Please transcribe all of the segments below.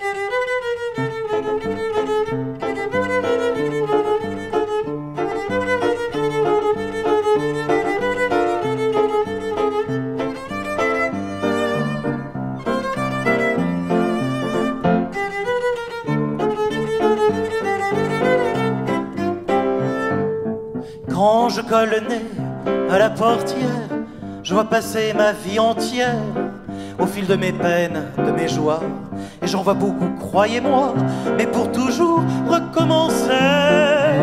Quand je colle le nez à la portière, je vois passer ma vie entière au fil de mes peines, de mes joies. Et j'en vois beaucoup, croyez-moi, mais pour toujours recommencer.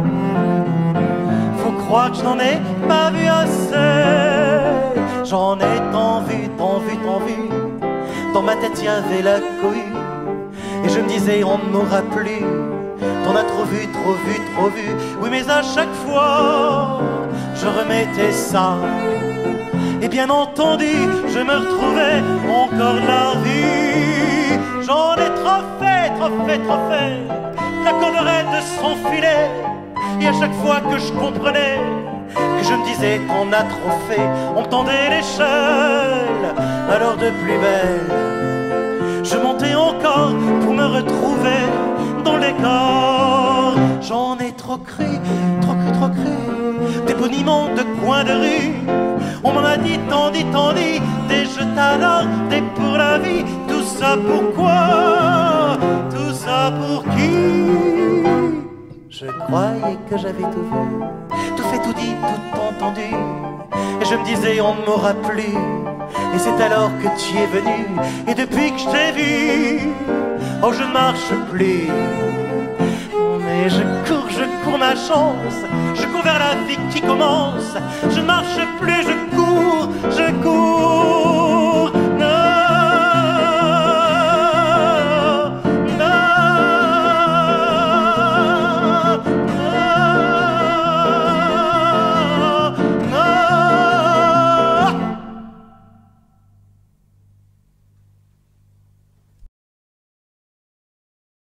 Faut croire que je n'en ai pas vu assez. J'en ai tant vu, tant vu, tant vu. Dans ma tête y avait la cohue. Et je me disais on n'aura plus. T'en as trop vu, trop vu, trop vu. Oui mais à chaque fois je remettais ça. Et bien entendu je me retrouvais encore la vie. J'en ai trop fait, trop fait, trop fait. La corderette de son filet. Et à chaque fois que je comprenais que je me disais qu'on a trop fait, on me tendait l'échelle. Alors de plus belle je montais encore pour me retrouver dans les corps. J'en ai trop cru, trop cru, trop cru. Des boniments de coin de rue. On m'en a dit, tant dit, tant dit. Des je t'adore, des pour la vie. Tout ça pourquoi? Tout ça pour qui? Je croyais que j'avais tout vu, tout fait, tout dit, tout entendu. Et je me disais on ne m'aura plus. Et c'est alors que tu es venu. Et depuis que je t'ai vu, oh je ne marche plus. Mais je cours ma chance. Je cours vers la vie qui commence. Je ne marche plus, je cours, je cours.